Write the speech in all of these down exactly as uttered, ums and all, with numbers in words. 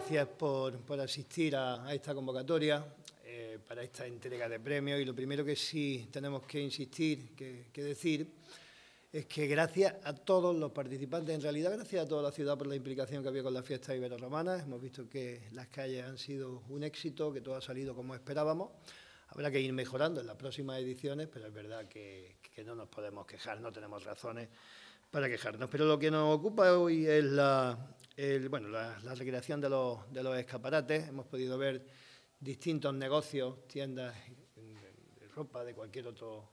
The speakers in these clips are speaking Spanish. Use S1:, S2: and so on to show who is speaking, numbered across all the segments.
S1: gracias por, por asistir a, a esta convocatoria eh, para esta entrega de premios. Y lo primero que sí tenemos que insistir, que, que decir, es que gracias a todos los participantes, en realidad gracias a toda la ciudad por la implicación que había con las fiestas ibero-romanas. Hemos visto que las calles han sido un éxito, que todo ha salido como esperábamos. Habrá que ir mejorando en las próximas ediciones, pero es verdad que, que no nos podemos quejar, no tenemos razones para quejarnos. Pero lo que nos ocupa hoy es la, el, bueno, la, la recreación de los, de los escaparates. Hemos podido ver distintos negocios, tiendas de ropa, de cualquier otro,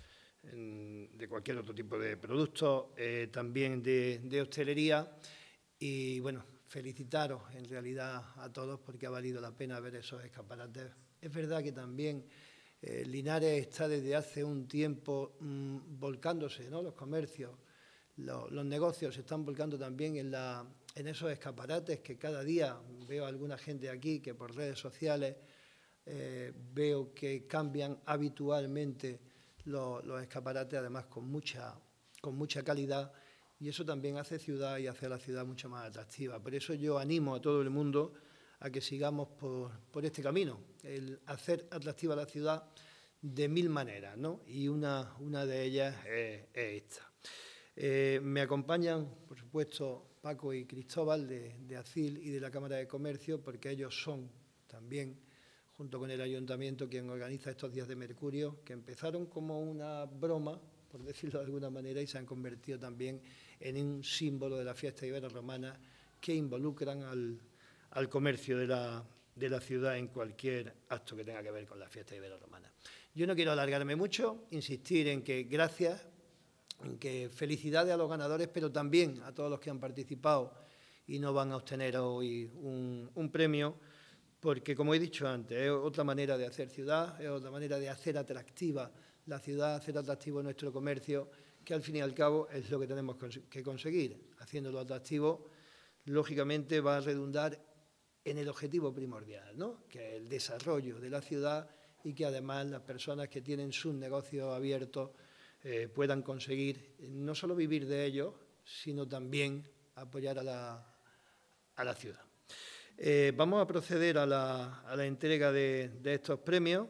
S1: de cualquier otro tipo de productos, eh, también de, de hostelería. Y bueno, felicitaros en realidad a todos porque ha valido la pena ver esos escaparates. Es verdad que también eh, Linares está desde hace un tiempo mmm, volcándose, ¿no? Los comercios, Los, los negocios se están volcando también en, la, en esos escaparates que cada día veo a alguna gente aquí que por redes sociales eh, veo que cambian habitualmente los, los escaparates, además con mucha, con mucha calidad, y eso también hace ciudad y hace a la ciudad mucho más atractiva. Por eso yo animo a todo el mundo a que sigamos por, por este camino, el hacer atractiva la ciudad de mil maneras, ¿no? Y una, una de ellas es, es esta. Eh, me acompañan, por supuesto, Paco y Cristóbal de, de ACIL y de la Cámara de Comercio, porque ellos son también, junto con el Ayuntamiento, quien organiza estos días de Mercurio, que empezaron como una broma, por decirlo de alguna manera, y se han convertido también en un símbolo de la fiesta ibero-romana que involucran al, al comercio de la, de la ciudad en cualquier acto que tenga que ver con la fiesta ibero-romana. Yo no quiero alargarme mucho, insistir en que gracias, que felicidades a los ganadores, pero también a todos los que han participado y no van a obtener hoy un, un premio, porque, como he dicho antes, es otra manera de hacer ciudad, es otra manera de hacer atractiva la ciudad, hacer atractivo nuestro comercio, que al fin y al cabo es lo que tenemos que conseguir. Haciéndolo atractivo, lógicamente va a redundar en el objetivo primordial, ¿no? Que es el desarrollo de la ciudad y que además las personas que tienen sus negocios abiertos Eh, puedan conseguir no solo vivir de ellos, sino también apoyar a la, a la ciudad. Eh, vamos a proceder a la, a la entrega de, de estos premios.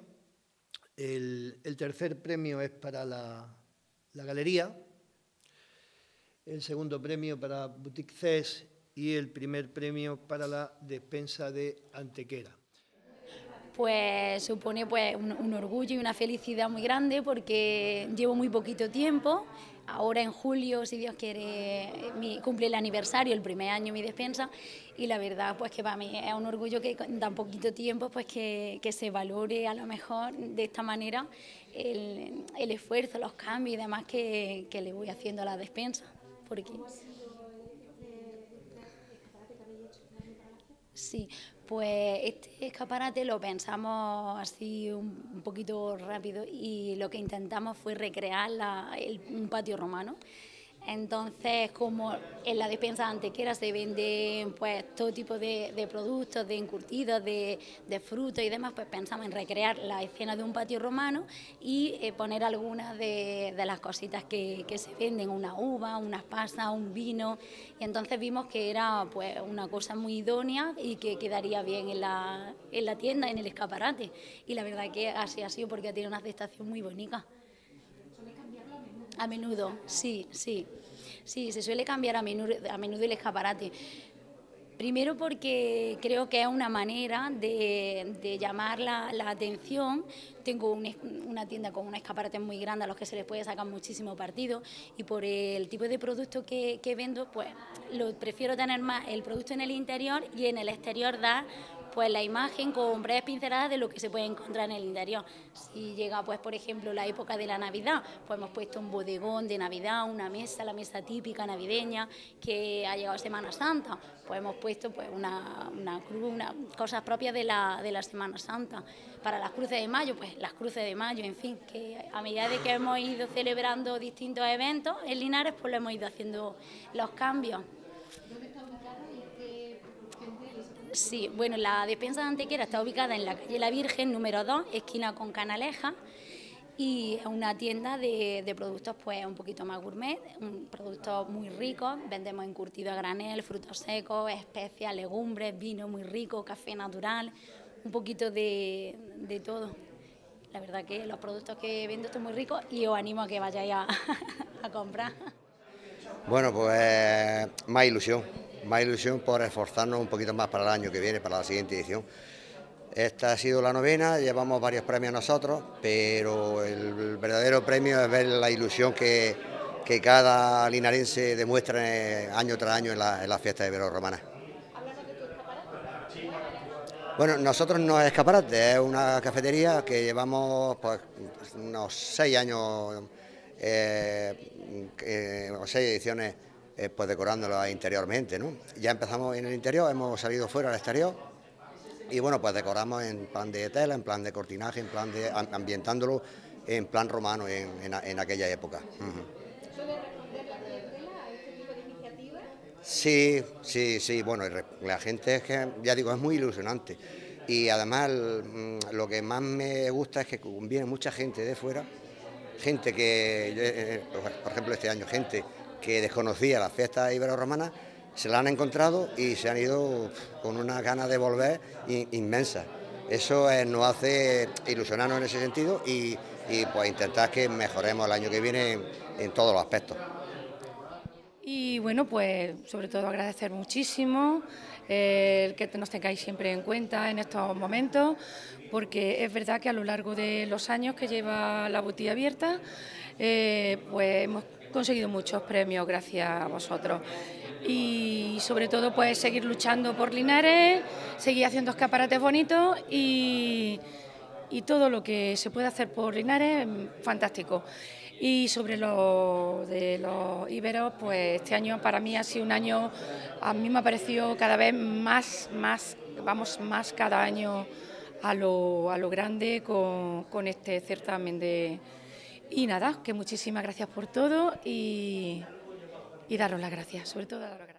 S1: El, el tercer premio es para la, la galería, el segundo premio para Boutique C E S y el primer premio para la despensa de Antequera.
S2: Pues supone pues, un, un orgullo y una felicidad muy grande porque llevo muy poquito tiempo. Ahora en julio, si Dios quiere, mi, cumple el aniversario, el primer año mi despensa, y la verdad pues que para mí es un orgullo que en tan poquito tiempo pues que, que se valore a lo mejor de esta manera el, el esfuerzo, los cambios y demás que, que le voy haciendo a la despensa. Porque... Sí, pues este escaparate lo pensamos así un, un poquito rápido y lo que intentamos fue recrear la, el, un patio romano. Entonces, como en la despensa de Antequera se venden pues todo tipo de, de productos, de encurtidos, de, de frutos y demás, pues pensamos en recrear la escena de un patio romano y eh, poner algunas de, de las cositas que, que se venden, una uva, unas pasas, un vino, y entonces vimos que era pues una cosa muy idónea y que quedaría bien en la, en la tienda, en el escaparate, y la verdad que así ha sido porque tiene una aceptación muy bonita. A menudo, sí, sí, sí, se suele cambiar a menudo, a menudo el escaparate. Primero porque creo que es una manera de, de llamar la, la atención. Tengo un, una tienda con un escaparate muy grande a los que se les puede sacar muchísimo partido y por el tipo de producto que, que vendo, pues lo prefiero tener más el producto en el interior y en el exterior dar pues la imagen con breves pinceladas de lo que se puede encontrar en el interior. Si llega, pues por ejemplo, la época de la Navidad, pues hemos puesto un bodegón de Navidad, una mesa, la mesa típica navideña, que ha llegado Semana Santa, pues hemos puesto pues una, una cruz, una, cosas propias de la, de la Semana Santa. Para las cruces de mayo, pues las cruces de mayo, en fin, que a medida de que hemos ido celebrando distintos eventos en Linares, pues lo hemos ido haciendo los cambios. Sí, bueno, la despensa de Antequera está ubicada en la calle La Virgen, número dos, esquina con Canaleja, y es una tienda de, de productos pues un poquito más gourmet, un, productos muy ricos. Vendemos encurtido a granel, frutos secos, especias, legumbres, vino muy rico, café natural, un poquito de, de todo. La verdad que los productos que vendo están muy ricos y os animo a que vayáis a, a comprar.
S3: Bueno, pues más ilusión, más ilusión por esforzarnos un poquito más para el año que viene, para la siguiente edición. Esta ha sido la novena, llevamos varios premios nosotros, pero el verdadero premio es ver la ilusión que, que cada linarense demuestra año tras año en la, en la fiesta de Ibero-Romana. Bueno, nosotros no es escaparate, es una cafetería que llevamos pues, unos seis años, eh, eh, o seis ediciones eh, pues decorándola interiormente, ¿no? Ya empezamos en el interior, hemos salido fuera al exterior y bueno, pues decoramos en plan de tela, en plan de cortinaje, en plan de ambientándolo en plan romano en, en, en aquella época. Uh-huh. Sí, sí, sí, bueno, la gente es que, ya digo, es muy ilusionante y además lo que más me gusta es que viene mucha gente de fuera, gente que, por ejemplo este año, gente que desconocía la fiesta ibero-romana, se la han encontrado y se han ido con una ganas de volver inmensa. Eso es, nos hace ilusionarnos en ese sentido y, y pues intentar que mejoremos el año que viene en, en todos los aspectos.
S4: Y bueno, pues sobre todo agradecer muchísimo eh, el que nos tengáis siempre en cuenta en estos momentos, porque es verdad que a lo largo de los años que lleva la botilla abierta, eh, pues hemos conseguido muchos premios gracias a vosotros. Y sobre todo pues seguir luchando por Linares, seguir haciendo escaparates bonitos y, y todo lo que se puede hacer por Linares, fantástico. Y sobre lo de los íberos, pues este año para mí ha sido un año, a mí me ha parecido cada vez más, más, vamos más cada año a lo, a lo grande con, con este certamen de... Y nada, que muchísimas gracias por todo y, y daros las gracias, sobre todo daros las gracias.